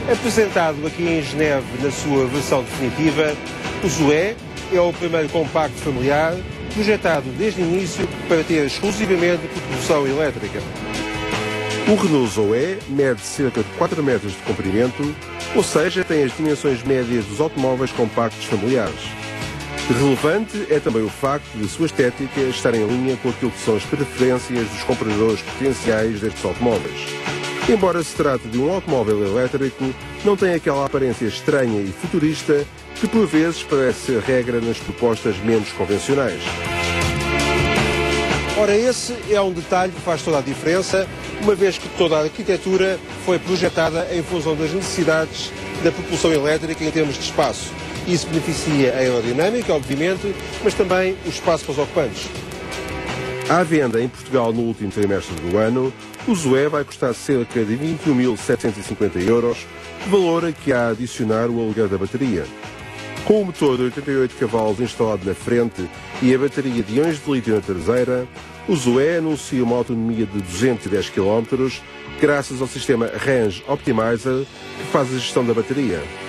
Apresentado aqui em Geneve na sua versão definitiva, o Zoe é o primeiro compacto familiar projetado desde o início para ter exclusivamente propulsão elétrica. O Renault Zoe mede cerca de 4 metros de comprimento, ou seja, tem as dimensões médias dos automóveis compactos familiares. Relevante é também o facto de sua estética estar em linha com aquilo que são as preferências dos compradores potenciais destes automóveis. Embora se trate de um automóvel elétrico, não tem aquela aparência estranha e futurista que por vezes parece ser regra nas propostas menos convencionais. Ora, esse é um detalhe que faz toda a diferença, uma vez que toda a arquitetura foi projetada em função das necessidades da propulsão elétrica em termos de espaço. Isso beneficia a aerodinâmica, obviamente, mas também o espaço para os ocupantes. À venda em Portugal no último trimestre do ano, o Zoe vai custar cerca de 21.750 €, valor a que há a adicionar o aluguer da bateria. Com o motor de 88 cavalos instalado na frente e a bateria de íons de lítio na traseira, o Zoe anuncia uma autonomia de 210 km, graças ao sistema Range Optimizer, que faz a gestão da bateria.